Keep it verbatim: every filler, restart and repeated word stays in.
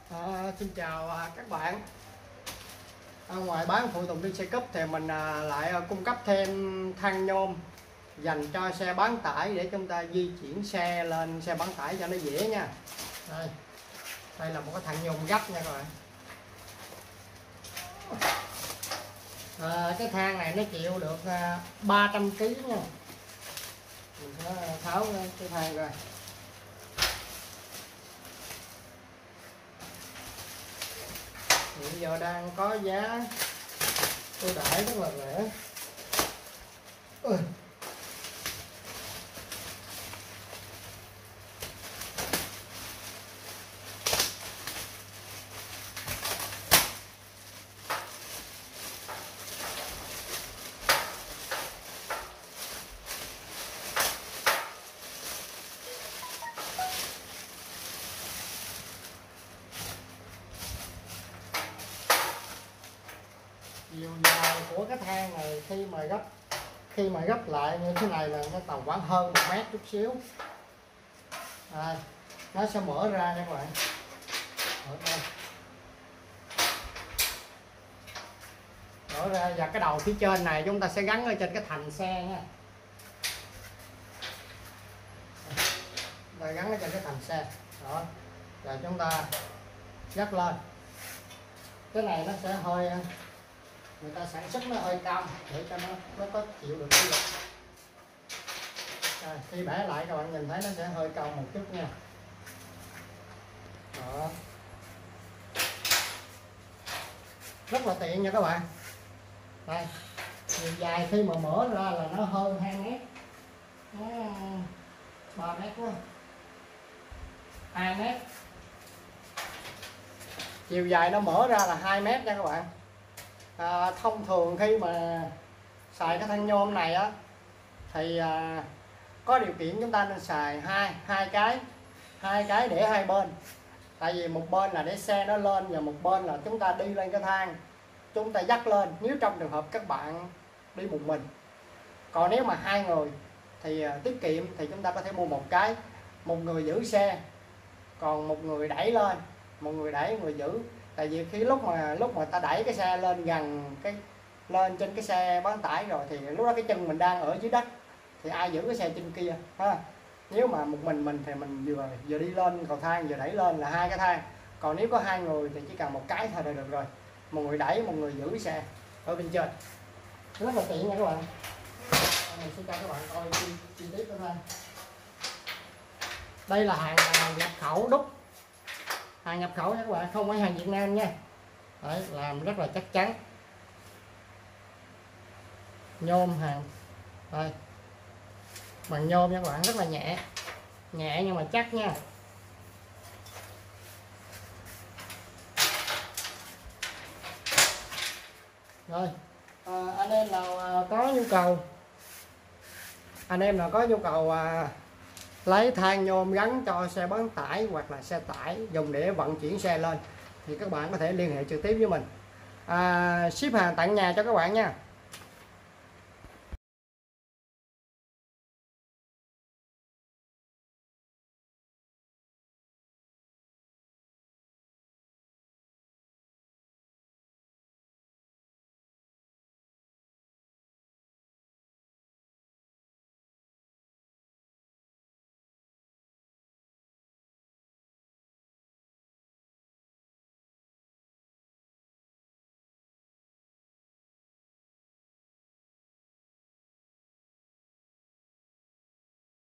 À, xin chào à, các bạn. À, ngoài bán phụ tùng đi xe cúp thì mình à, lại à, cung cấp thêm than nhôm dành cho xe bán tải để chúng ta di chuyển xe lên xe bán tải cho nó dễ nha. Đây, đây là một cái than nhôm gấp nha các bạn. À, cái than này nó chịu được à, ba trăm ki lô gam nha. Mình sẽ tháo cái than ra. Hiện giờ đang có giá ưu đãi rất là rẻ. Ui. Chiều dài của cái than này khi mà gấp khi mà gấp lại như thế này là nó tầm khoảng hơn một mét chút xíu. Đây, nó sẽ mở ra nha các bạn. Mở ra. Mở ra và cái đầu phía trên này chúng ta sẽ gắn ở trên cái thành xe nha. Đây, gắn ở trên cái thành xe. Đó. Và chúng ta dắt lên. Cái này nó sẽ hơi người ta sản xuất nó hơi cao để cho nó nó có chịu được cái lực. À, khi bẻ lại các bạn nhìn thấy nó sẽ hơi cao một chút nha. Đó. Rất là tiện nha các bạn. Đây, chiều dài khi mà mở ra là nó hơn hai mét, nó ba mét quá, hai mét. Chiều dài nó mở ra là hai mét nha các bạn. À, thông thường khi mà xài cái than nhôm này á thì à, có điều kiện chúng ta nên xài hai hai cái hai cái để hai bên, tại vì một bên là để xe nó lên và một bên là chúng ta đi lên cái thang chúng ta dắt lên nếu trong trường hợp các bạn đi một mình. Còn nếu mà hai người thì à, tiết kiệm thì chúng ta có thể mua một cái, một người giữ xe còn một người đẩy lên, một người đẩy một người giữ. Tại vì khi lúc mà lúc mà ta đẩy cái xe lên gần cái lên trên cái xe bán tải rồi thì lúc đó cái chân mình đang ở dưới đất thì ai giữ cái xe trên kia ha. Nếu mà một mình mình thì mình vừa vừa đi lên cầu thang vừa đẩy lên là hai cái thang. Còn nếu có hai người thì chỉ cần một cái thôi là được rồi, một người đẩy một người giữ xe ở bên trên, rất là tiện nha các bạn. Mình sẽ cho các bạn coi chi, chi tiết đó thôi. Đây là hàng nhập khẩu đúc, hàng nhập khẩu nha các bạn, không phải hàng Việt Nam nha. Đấy, làm rất là chắc chắn, nhôm hàng đây bằng nhôm nha các bạn, rất là nhẹ nhẹ nhưng mà chắc nha. Rồi à, anh em nào à, có nhu cầu anh em nào có nhu cầu à, lấy than nhôm gắn cho xe bán tải hoặc là xe tải dùng để vận chuyển xe lên thì các bạn có thể liên hệ trực tiếp với mình, à, ship hàng tận nhà cho các bạn nha.